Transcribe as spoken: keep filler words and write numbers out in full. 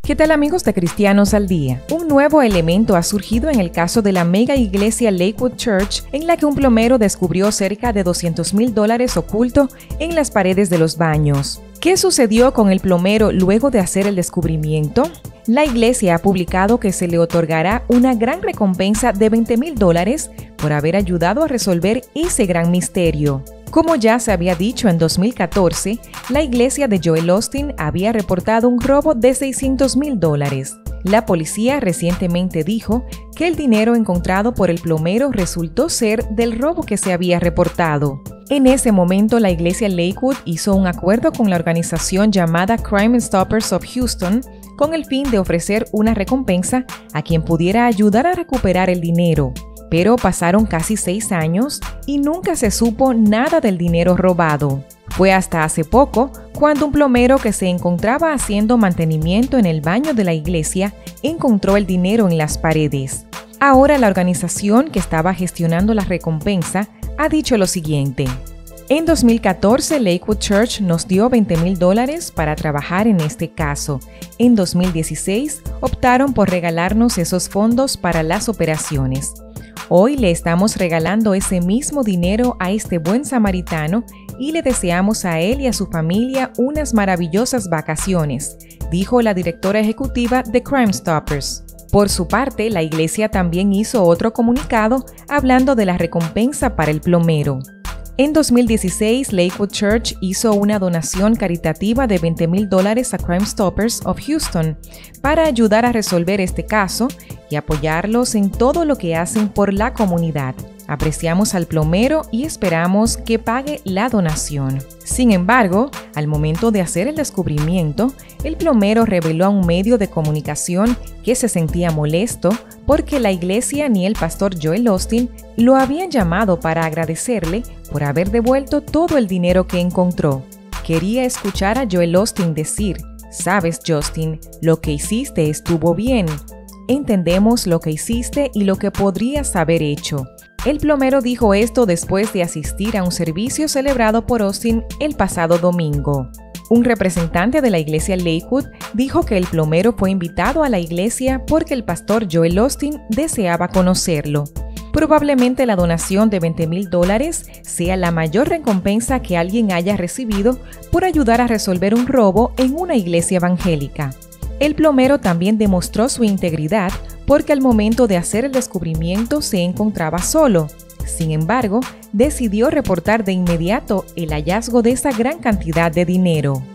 ¿Qué tal, amigos de Cristianos al Día? Un nuevo elemento ha surgido en el caso de la mega iglesia Lakewood Church, en la que un plomero descubrió cerca de doscientos mil dólares oculto en las paredes de los baños. ¿Qué sucedió con el plomero luego de hacer el descubrimiento? La iglesia ha publicado que se le otorgará una gran recompensa de veinte mil dólares por haber ayudado a resolver ese gran misterio. Como ya se había dicho en dos mil catorce, la iglesia de Joel Osteen había reportado un robo de seiscientos mil dólares. La policía recientemente dijo que el dinero encontrado por el plomero resultó ser del robo que se había reportado. En ese momento, la iglesia Lakewood hizo un acuerdo con la organización llamada Crime Stoppers of Houston con el fin de ofrecer una recompensa a quien pudiera ayudar a recuperar el dinero. Pero pasaron casi seis años y nunca se supo nada del dinero robado. Fue hasta hace poco cuando un plomero que se encontraba haciendo mantenimiento en el baño de la iglesia encontró el dinero en las paredes. Ahora la organización que estaba gestionando la recompensa ha dicho lo siguiente: en dos mil catorce, Lakewood Church nos dio veinte mil dólares para trabajar en este caso. En dos mil dieciséis, optaron por regalarnos esos fondos para las operaciones. Hoy le estamos regalando ese mismo dinero a este buen samaritano y le deseamos a él y a su familia unas maravillosas vacaciones, dijo la directora ejecutiva de Crime Stoppers. Por su parte, la iglesia también hizo otro comunicado hablando de la recompensa para el plomero. En dos mil dieciséis, Lakewood Church hizo una donación caritativa de veinte mil dólares a Crime Stoppers of Houston para ayudar a resolver este caso y apoyarlos en todo lo que hacen por la comunidad. Apreciamos al plomero y esperamos que pague la donación. Sin embargo, al momento de hacer el descubrimiento, el plomero reveló a un medio de comunicación que se sentía molesto porque la iglesia ni el pastor Joel Osteen lo habían llamado para agradecerle por haber devuelto todo el dinero que encontró. Quería escuchar a Joel Osteen decir: "Sabes, Justin, lo que hiciste estuvo bien. Entendemos lo que hiciste y lo que podrías haber hecho". El plomero dijo esto después de asistir a un servicio celebrado por Osteen el pasado domingo. Un representante de la iglesia Lakewood dijo que el plomero fue invitado a la iglesia porque el pastor Joel Osteen deseaba conocerlo. Probablemente la donación de veinte mil dólares sea la mayor recompensa que alguien haya recibido por ayudar a resolver un robo en una iglesia evangélica. El plomero también demostró su integridad porque al momento de hacer el descubrimiento se encontraba solo. Sin embargo, decidió reportar de inmediato el hallazgo de esa gran cantidad de dinero.